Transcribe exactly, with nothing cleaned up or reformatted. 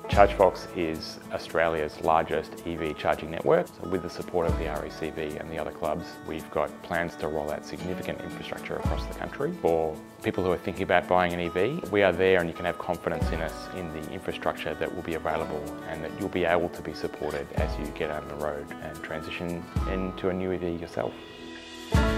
Chargefox is Australia's largest E V charging network. So with the support of the R A C V and the other clubs, we've got plans to roll out significant infrastructure across the country. For people who are thinking about buying an E V, we are there and you can have confidence in us in the infrastructure that will be available and that you'll be able to be supported as you get on the road and transition into a new E V yourself.